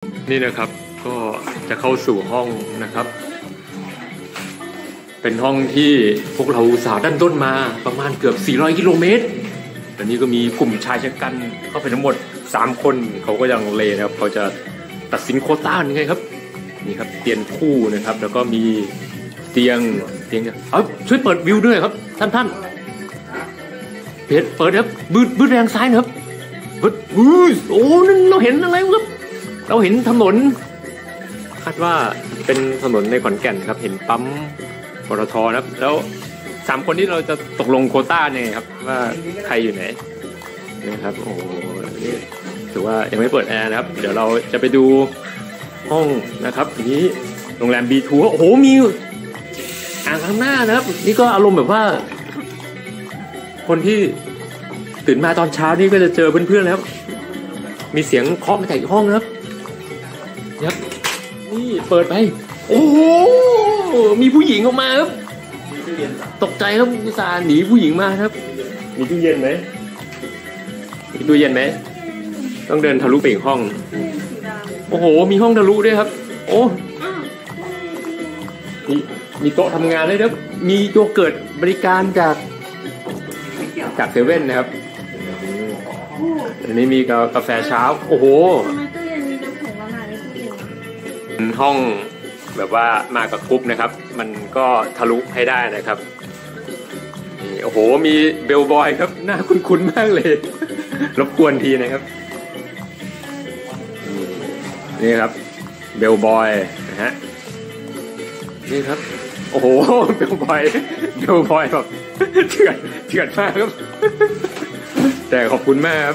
นี่นะครับก็จะเข้าสู่ห้องนะครับเป็นห้องที่พวกเราสาวด้านต้นมาประมาณเกือบ400กิโลเมตรตอนนี้ก็มีกลุ่มชายชะกันเข้าไปทั้งหมด3คนเขาก็ยังเลนะครับเขาจะตัดสินโควต้ายังไงครับนี่ครับเตียงคู่นะครับแล้วก็มีเตียงช่วยเปิดวิวด้วยครับท่านเปิดครับบืดแรงซ้ายนะครับโอ้นั่นเราเห็นอะไรครับเราเห็นถนนคาดว่าเป็นถนนในขอนแก่นครับเห็นปั๊มปตทนะครับแล้ว3คนที่เราจะตกลงโควต้าเนี่ยครับว่าใครอยู่ไหนนะครับโอ้นี่ถือว่ายังไม่เปิดแอร์นะครับเดี๋ยวเราจะไปดูห้องนะครับนี้โรงแรม B2 โอ้โหมีอ่างล้างหน้านะครับนี่ก็อารมณ์แบบว่าคนที่ตื่นมาตอนเช้านี่ก็จะเจอเพื่อนๆแล้วมีเสียงเคาะมาจากอีกห้องนะครับนี่เปิดไปโอ้โหมีผู้หญิงออกมาครับตกใจครับอุตส่าห์หนีผู้หญิงมาครับมีตู้เย็นไหมมีตู้เย็นไหมต้องเดินทะลุไปอีกห้องโอ้โหมีห้องทะลุด้วยครับโอ้มีโต๊ะทำงานเลยครับมีโยเกิร์ตบริการจากเซเว่นนะครับอันนี้มีกาแฟเช้าโอ้โหห้องแบบว่ามากับกรุ๊ปนะครับมันก็ทะลุให้ได้นะครับนี่โอ้โหมีเบลบอยครับหน้าคุ้นๆมากเลยรบกวนทีนะครับนี่ครับเบลบอยนะฮะนี่ครับโอ้โหเบลบอยแบบเถื่อนมากครับแต่ขอบคุณมากครับ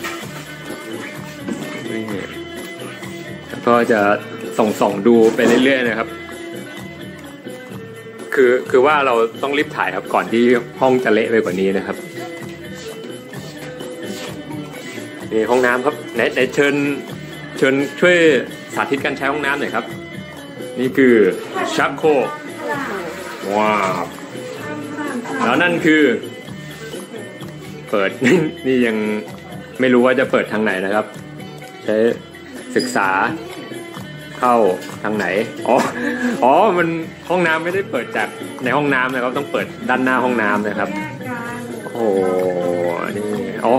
นี่ก็จะส่องดูไปเรื่อยๆนะครับคือว่าเราต้องรีบถ่ายครับก่อนที่ห้องจะเละไปกว่านี้นะครับนี่ห้องน้ำครับไหนเชิญช่วยสาธิตการใช้ห้องน้ำหน่อยครับนี่คือชักโครกว้าวแล้วนั่นคือเปิด นี่ยังไม่รู้ว่าจะเปิดทางไหนนะครับใช้ศึกษาเข้าทางไหนอ๋อมันห้องน้ำไม่ได้เปิดจากในห้องน้ำนะครับต้องเปิดด้านหน้าห้องน้ำนะครับโอ้นี่อ๋อ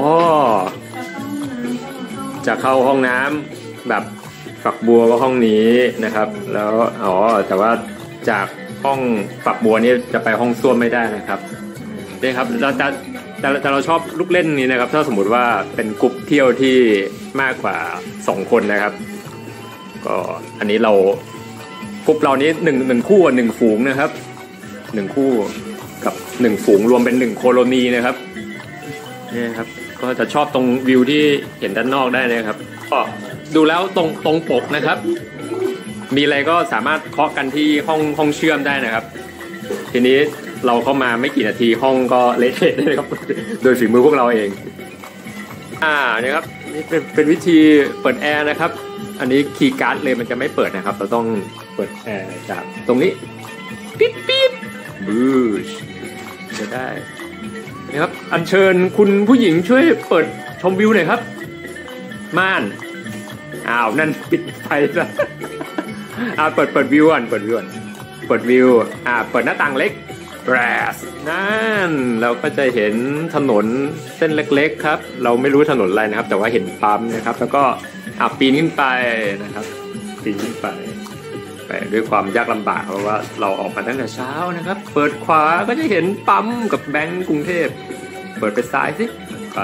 จะเข้าห้องน้ำแบบฝักบัวก็ห้องนี้นะครับแล้วแต่ว่าจากห้องฝักบัวนี่จะไปห้องส้วมไม่ได้นะครับนี่ครับแต่เราชอบลูกเล่นนี้นะครับถ้าสมมุติว่าเป็นกลุ่มเที่ยวที่มากกว่า2คนนะครับก็อันนี้เรากลุ่มเรานี้หนึ่งคู่กับ1ฝูงนะครับ1คู่กับ1ฝูงรวมเป็น1โคโลนีนะครับนี่ครับก็จะชอบตรงวิวที่เห็นด้านนอกได้นะครับก็ดูแล้วตรงปกนะครับมีอะไรก็สามารถเคาะกันที่ห้องเชื่อมได้นะครับทีนี้เราเข้ามาไม่กี่นาทีห้องก็เละเทะเลยครับโดยฝีมือพวกเราเองนี่ครับนี่เป็นวิธีเปิดแอร์นะครับอันนี้คีย์การ์ดเลยมันจะไม่เปิดนะครับเราต้องเปิดแอร์จากตรงนี้ปิ๊บบูชจะได้นะครับอัญเชิญคุณผู้หญิงช่วยเปิดชมวิวหน่อยครับม่านนั่นปิดไฟซะเปิดวิวก่อนเปิดวิวเปิดหน้าต่างเล็กแบรสนั่นเราก็จะเห็นถนนเส้นเล็กๆครับเราไม่รู้ถนนอะไรนะครับแต่ว่าเห็นปั๊มนะครับแล้วก็ปีนขึ้นไปนะครับปีนขึ้นไปด้วยความยากลำบากเพราะว่าเราออกมาตั้งแต่เช้านะครับเปิดขวาก็จะเห็นปั๊มกับแบงก์กรุงเทพเปิดไปซ้ายสิไป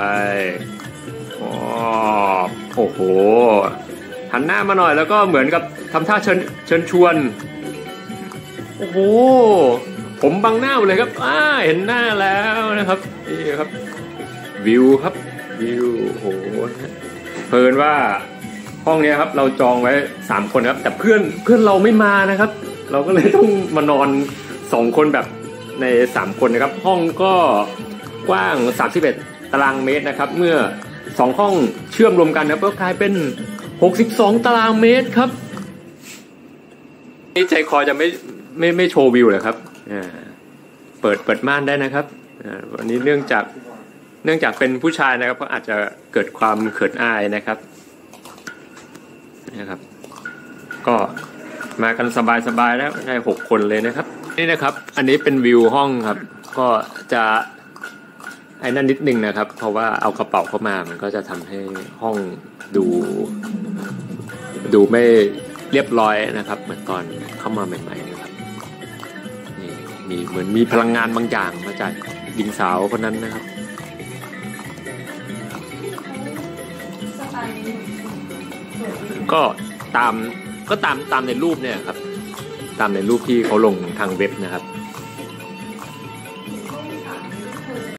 โอ้โหหันหน้ามาหน่อยแล้วก็เหมือนกับทำท่าเชิญชวนโอ้โหผมบังหน้าเลยครับเห็นหน้าแล้วนะครับนี่ครับวิวครับวิวโอ้โหเพลินว่าห้องนี้ครับเราจองไว้3คนครับแต่เพื่อนเราไม่มานะครับเราก็เลยต้องมานอน2คนแบบใน3คนนะครับห้องก็กว้าง31ตารางเมตรนะครับเมื่อ2ห้องเชื่อมรวมกันก็กลายเป็น62ตารางเมตรครับนี่ใจคอจะไม่โชว์วิวเลยครับเปิดม่านได้นะครับวันนี้เนื่องจากเป็นผู้ชายนะครับก็อาจจะเกิดความเขินอายนะครับนะครับก็มากันสบายๆแล้วได้6 คนเลยนะครับนี่นะครับอันนี้เป็นวิวห้องครับก็จะไอ้นั่นนิดนึงนะครับเพราะว่าเอากระเป๋าเข้ามามันก็จะทำให้ห้องดูไม่เรียบร้อยนะครับเหมือนตอนเข้ามาใหม่ๆนะครับนี่เหมือนมีพลังงานบางอย่างมาจากหญิงสาวคนนั้นนะครับก็ตามในรูปเนี่ยครับตามในรูปที่เขาลงทางเว็บนะครับ